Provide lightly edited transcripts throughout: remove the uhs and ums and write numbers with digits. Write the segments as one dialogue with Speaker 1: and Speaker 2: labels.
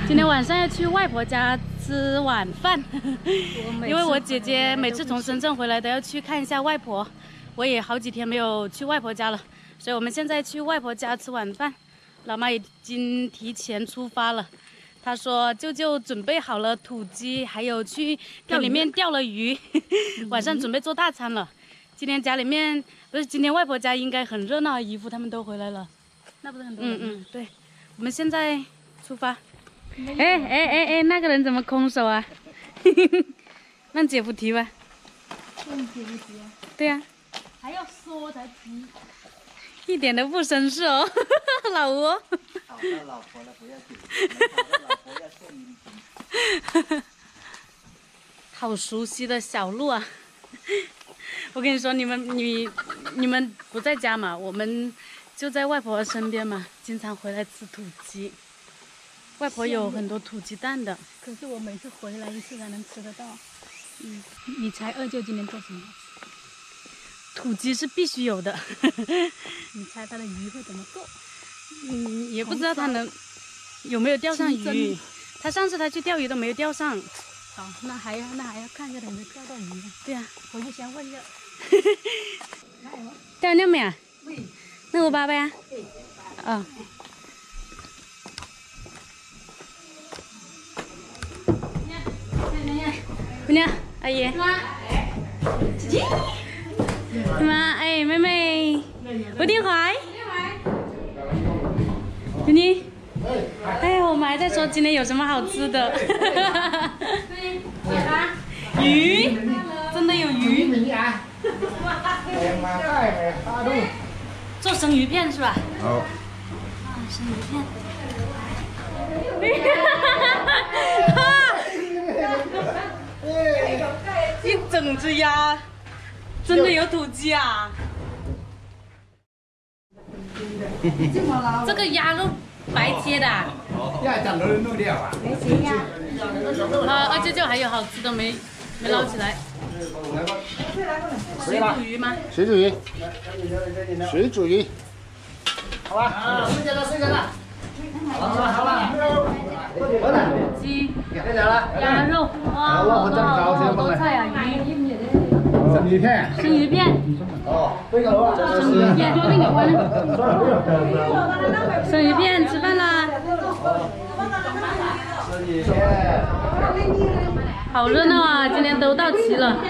Speaker 1: 今天晚上要去外婆家吃晚饭，因为我姐姐每次从深圳回来都要去看一下外婆，我也好几天没有去外婆家了，所以我们现在去外婆家吃晚饭。老妈已经提前出发了，她说舅舅准备好了土鸡，还有去田里面钓了鱼，晚上准备做大餐了。今天家里面不是今天外婆家应该很热闹，姨夫他们都回来了，
Speaker 2: 那不是很多人？
Speaker 1: 对，我们现在出发。哎，那个人怎么空手啊？让姐夫提吧。
Speaker 2: 让姐夫提啊？
Speaker 1: 对呀、
Speaker 2: 还要说才提。
Speaker 1: 一点都不绅士哦，老吴。
Speaker 3: 讨到老婆了不要紧，讨到老婆要献殷勤。
Speaker 1: 好熟悉的小路啊！我跟你说，你们不在家嘛，我们就在外婆身边嘛，经常回来吃土鸡。外婆有很多土鸡蛋的。
Speaker 2: 可是我每次回来一次才能吃得到。你猜二舅今天做什么？
Speaker 1: 土鸡是必须有的。
Speaker 2: 你猜他的鱼会怎么做？
Speaker 1: 也不知道他有没有钓上鱼。他上次去钓鱼都没有钓上。
Speaker 2: 好，那还要看一下他有没有钓到鱼呢。
Speaker 1: 对呀、
Speaker 2: 回去先问一下。
Speaker 1: 钓了没啊？那我爸爸呀？哦。姑娘，阿姨。妈，哎，妹妹，我电话。妮妮，哎，我们还在说今天有什么好吃的。鱼，真的有鱼。做生鱼片是吧？
Speaker 3: 好。
Speaker 1: 生鱼片。一整只鸭，真的有土鸡啊！这个鸭肉白切的、啊。
Speaker 3: 鸭长得弄掉啊。
Speaker 2: 没行呀。
Speaker 1: 二舅舅还有好吃的没捞起来。水煮鱼吗？
Speaker 3: 水煮鱼。水煮鱼。好吧。啊，睡觉了，睡觉了。好了。
Speaker 1: 鸡、
Speaker 2: 鸭肉，哇，好多菜啊，鱼。
Speaker 3: 生鱼片。
Speaker 1: 生鱼片。
Speaker 3: 哦，这个的
Speaker 1: 生鱼片，生鱼片吃饭啦！
Speaker 3: 生鱼片。
Speaker 1: 好热闹啊，今天都到齐了。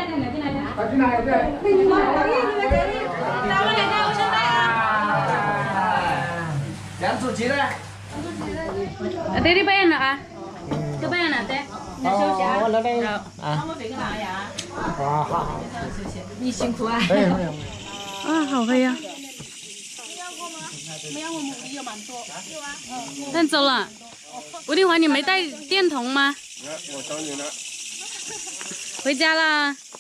Speaker 3: 两组鸡呢？
Speaker 1: 对的，拜了啊，就拜了对。你休息啊。
Speaker 3: 我来来。啊。好。
Speaker 2: 你辛苦啊。
Speaker 1: 啊，好黑呀！但走了。吴定华，你没带电筒吗？
Speaker 3: 我找你了。
Speaker 1: 回家啦。